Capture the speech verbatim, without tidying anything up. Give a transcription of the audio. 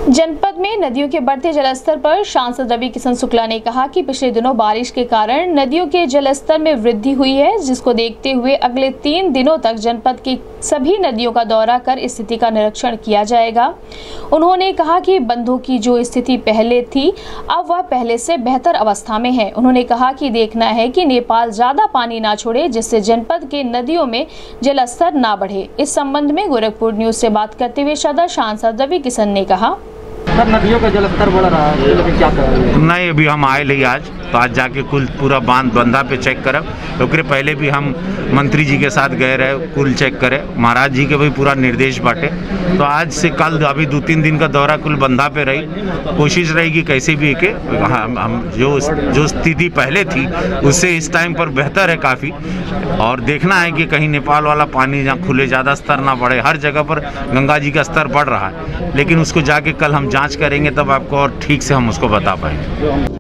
जनपद में नदियों के बढ़ते जलस्तर पर सांसद रवि किशन शुक्ला ने कहा कि पिछले दिनों बारिश के कारण नदियों के जलस्तर में वृद्धि हुई है, जिसको देखते हुए अगले तीन दिनों तक जनपद की सभी नदियों का दौरा कर स्थिति का निरीक्षण किया जाएगा। उन्होंने कहा कि बंधों की जो स्थिति पहले थी अब वह पहले से बेहतर अवस्था में है। उन्होंने कहा कि देखना है कि नेपाल ज्यादा पानी ना छोड़े, जिससे जनपद के नदियों में जलस्तर ना बढ़े। इस संबंध में गोरखपुर न्यूज से बात करते हुए सदर सांसद रवि किशन ने कहा, सर नदियों का जलस्तर बढ़ रहा है, तो क्या करेंगे? नहीं, अभी हम आए नहीं आज, तो आज जाके कुल पूरा बांध बंधा पे चेक करब। ओकरे पहले भी हम मंत्री जी के साथ गए रहे, कुल चेक करे, महाराज जी के भी पूरा निर्देश बांटे। तो आज से कल अभी दो तीन दिन का दौरा कुल बंधा पे रही, कोशिश रहेगी कैसे भी के हम, हम जो जो स्थिति पहले थी उससे इस टाइम पर बेहतर है काफ़ी। और देखना है कि कहीं नेपाल वाला पानी जहाँ खुले ज़्यादा स्तर ना बढ़े। हर जगह पर गंगा जी का स्तर बढ़ रहा है, लेकिन उसको जाके कल हम जांच करेंगे, तब आपको और ठीक से हम उसको बता पाएंगे।